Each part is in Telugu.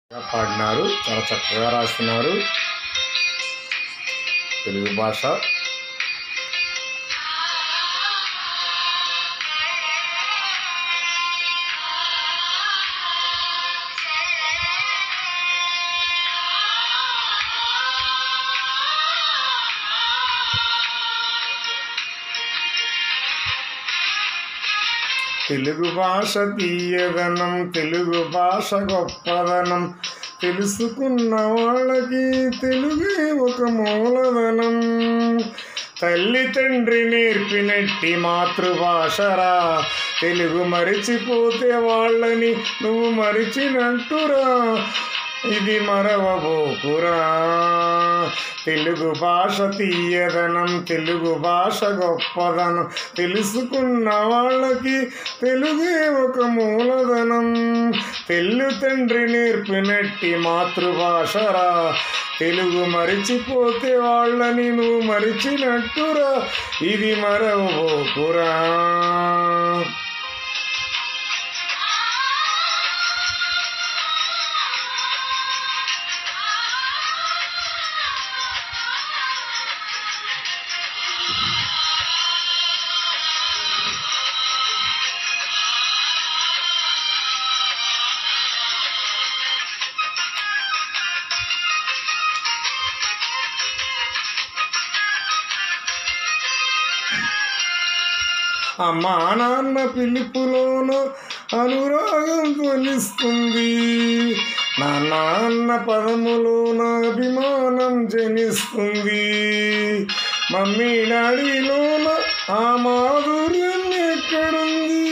పాడినారు, చాలా చక్కగా రాస్తున్నారు. తెలుగు భాష తెలుగు భాష తీయదనం, తెలుగు భాష గొప్పదనం, తెలుసుకున్న వాళ్ళకి తెలుగే ఒక మూలధనం. తల్లి తండ్రి నేర్పినట్టి మాతృభాషరా, తెలుగు మరిచిపోతే వాళ్ళని నువ్వు మరిచినట్టురా, ఇది మరవబోకురా. తెలుగు భాష తీయదనం, తెలుగు భాష గొప్పదనం, తెలుసుకున్న వాళ్ళకి తెలుగే ఒక మూలధనం. తెల్లు తండ్రి నేర్పినట్టి మాతృభాషరా, తెలుగు మరిచిపోతే వాళ్ళని నువ్వు మరిచినట్టురా, ఇది మరవబోకురా. అమ్మా నాన్న పిలుపులోన అనురాగం ధ్వనిస్తుంది, నాన్న పదములోన అభిమానం జనిస్తుంది, మమ్మీ డాడీలోన ఆ మాధుర్యం ఎక్కడుంది,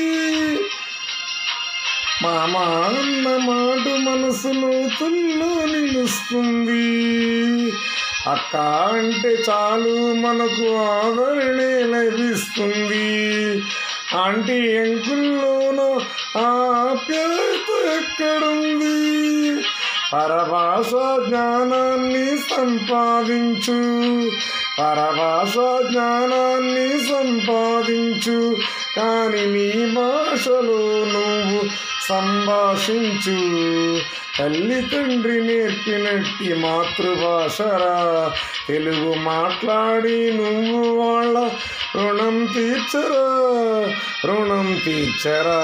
మామ అన్న మాట మనసులో తుల్లో నిలుస్తుంది, అక్క అంటే చాలు మనకు ఆదరణే లభిస్తుంది, ఆంటీ అంకుల్లోనూ ఆప్యాయత ఎక్కడుంది. పరభాషా జ్ఞానాన్ని సంపాదించు, పరభాషా జ్ఞానాన్ని సంపాదించు, కానీ నీ భాషలో నువ్వు సంభాషించు. తల్లి తండ్రి నేర్పినట్టి మాతృభాషరా, తెలుగు మాట్లాడి నువ్వు వాళ్ళ రుణం తీర్చరా, రుణం తీర్చరా.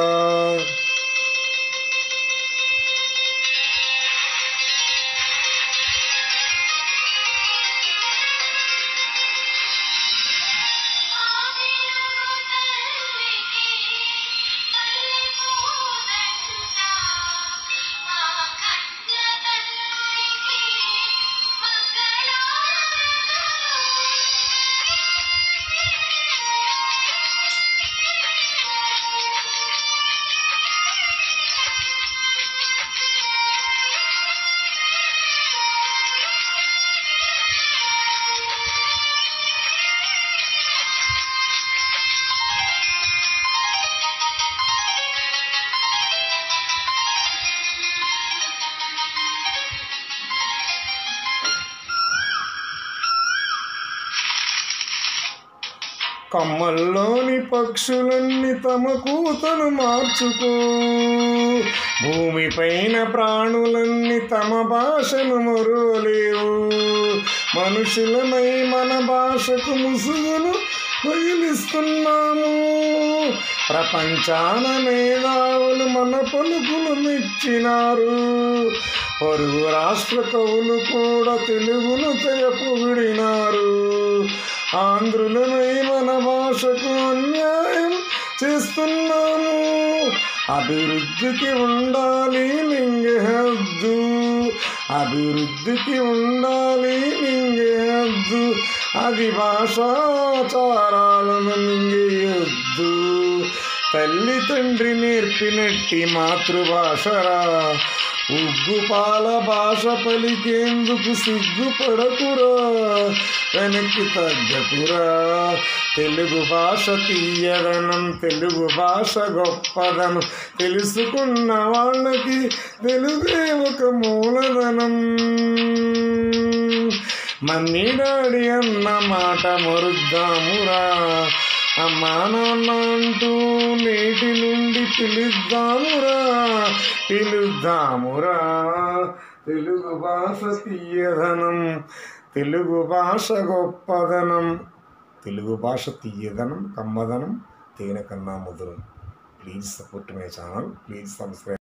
కమ్మల్లోని పక్షులన్నీ తమ కూతను మార్చుకో, భూమిపైన ప్రాణులన్నీ తమ భాషను మరువలేవు, మనుషులమై మన భాషకు ముసుగును పగిలిస్తున్నాము, ప్రపంచాన మేధావులు మన పలుకులు మెచ్చినారు, పొరుగు రాష్ట్ర కవులు కూడా తెలుగును తెగ పొగిడినారు, ఆంధ్రులమై మన భాషకు అన్యాయం చేస్తున్నాము, అభివృద్ధికి ఉండాలి లింగ హద్దు, అభివృద్ధికి ఉండాలి లింగ హద్దు, అది భాషాచారాలను మింగేయొద్దు. తల్లి తండ్రి నేర్పినట్టి మాతృభాషరా, ఉగ్గుపాల భాష పలికేందుకు సిగ్గుపడకురా, వెనక్కి తగ్గకురా. తెలుగు భాష తీయదనం, తెలుగు భాష గొప్పదనం, తెలుసుకున్న వాళ్ళకి తెలుగే ఒక మూలధనం. మమ్మీ డాడీ అన్న మాట మరుద్దామురా, అమ్మా నాన్న అంటూ నేటి నుండి పిలుద్దామురా, పిలుద్దామురా. తెలుగు భాష తీయదనం, తెలుగు భాష గొప్పదనం, తెలుగు భాష తీయదనం, కమ్మదనం, తేనె కన్నా మధురం. Please support my channel, please subscribe.